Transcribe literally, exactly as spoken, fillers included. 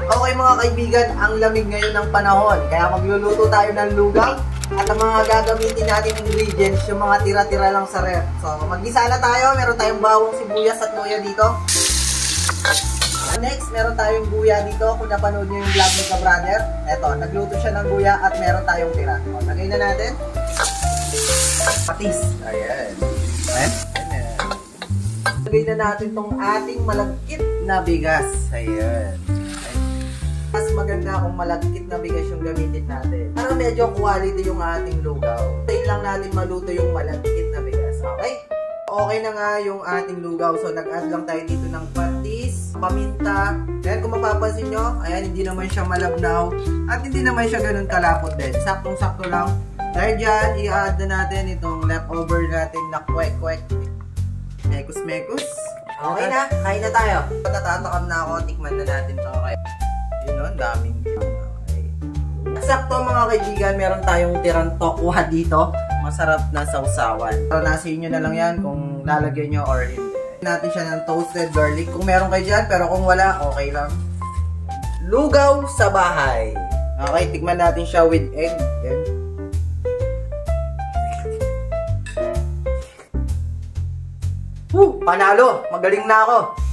Okay mga kaibigan, ang lamig ngayon ng panahon. Kaya magluluto tayo ng lugaw. At ang mga gagamitin natin ingredients, yung mga tira-tira lang sa ref. So, mag-gisa na tayo. Meron tayong bawang sibuyas at luya dito. Next, meron tayong guya dito. Kung napanood nyo yung vlog ni ka-brother, eto, nagluto siya ng guya at meron tayong tira. O, lagay na natin. Patis. Ayan. Ayan. Lagay na natin tong ating malagkit na bigas. Ayan. Mas maganda kung malagkit na bigas yung gamitin natin. Para medyo quality yung ating lugaw. Tayo lang natin maluto yung malagkit na bigas. Okay? Okay na nga yung ating lugaw. So, nag-add lang tayo dito ng patis, paminta. Ayan, kung mapapansin nyo, ayan, hindi naman siya malabnaw. At hindi naman siya ganun kalapot din. Saktong-sakto lang. Dahil dyan, i-add na natin itong leftover natin na kwek-kwek. Mekus-mekus. Okay na, kain na tayo. Natatakam na ako, tikman na natin ito. Okay. Yun o, daming. Okay. Sakto mga kaibigan, meron tayong tirang tokwa dito. Masarap na sausawan. Pero nasa inyo na lang yan kung lalagyan nyo or hindi. Natin siya ng toasted garlic. Kung meron kayo dyan, pero kung wala, okay lang. Lugaw sa bahay. Okay, tikman natin siya with egg. Yan. Woo! Panalo! Magaling na ako!